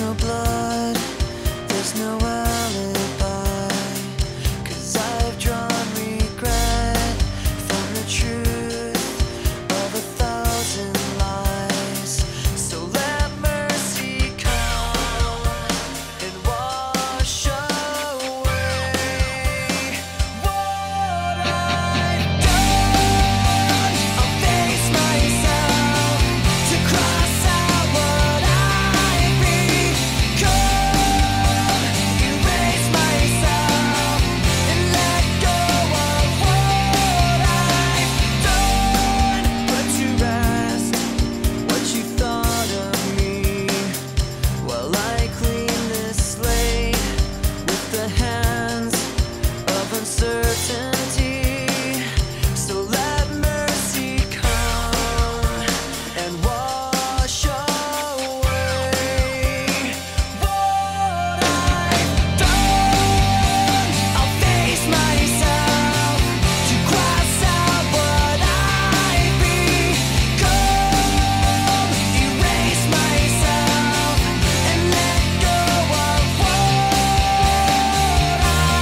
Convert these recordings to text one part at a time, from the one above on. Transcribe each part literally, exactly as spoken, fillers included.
no blood, there's no alibi, 'cause I've drawn regret from the truth of a thousand lies. So let mercy come and wash away what I've done. I'll face myself to cross out what I've become, erase myself and let go of what I've done. Put to rest what you thought of me while I clean this slate with the hands of uncertainty. So let mercy come and wash away what I've done. I'll face myself to cross out what I've become, erase myself and let go of what I've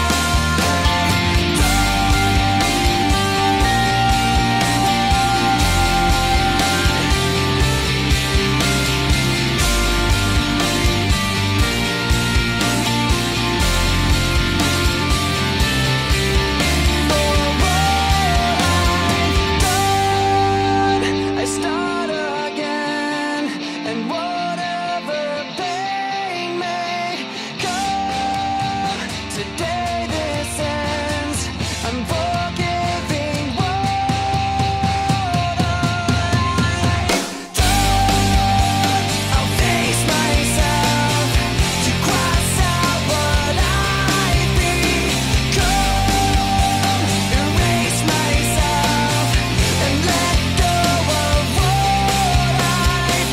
I start again, and whatever pain may come, today this ends. I'm forgiving what I've done. I'll face myself to cross out what I've become, erase myself and let go of what I've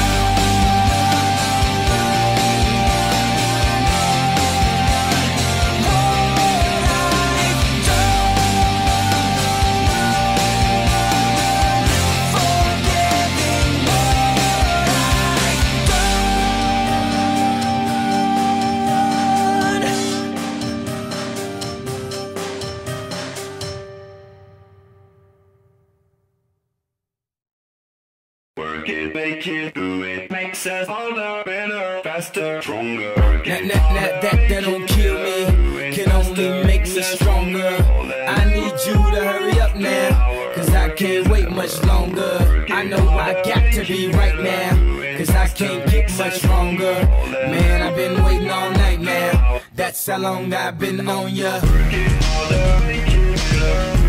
Work it, make it, do it, makes us harder, better, faster, stronger. That, that, that, that, that don't kill me, can only make me stronger. I need you to hurry up now, 'cause I can't wait much longer. I know I got to be right now, 'cause I can't get much stronger. Man, I've been waiting all night now, that's how long I've been on ya. Work it harder, make it better.